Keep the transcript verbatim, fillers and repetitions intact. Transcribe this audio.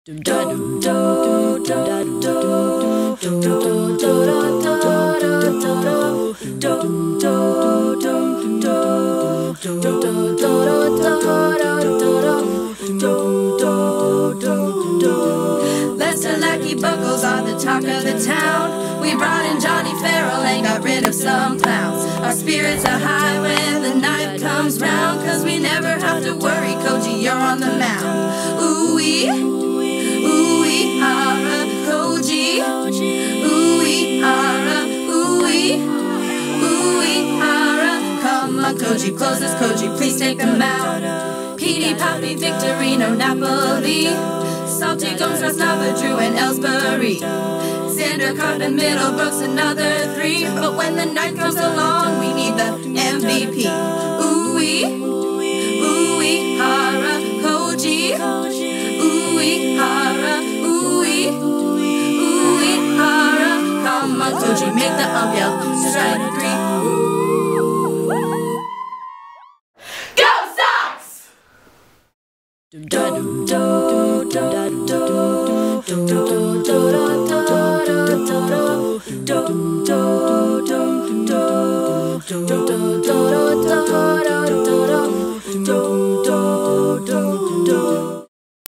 Lester Lackey Buckles are the talk of the town. We brought in Johnny Farrell and got rid of some clowns. Our spirits are high when the night comes round, cause we never have to worry, Koji, you're on the mound. Ooh-wee, ooh-wee, hara, Koji. Ooh-wee, hara, ooh-wee, ooh-wee, hara. Come on, Koji, close this, Koji, please take them out. Petey, Poppy, Victorino, Napoli, Salty, Gomes, Rosnava, Drew, and Ellsbury. Xander, Carpenter, Middlebrooks, another three. But when the night comes along, we need the M V P. Ooh-wee, ooh-wee, hara, Koji. Ooh-wee, hara, ooh-wee, ooh-wee, hara. Come on, Koji, make the ump yell, strike three. Do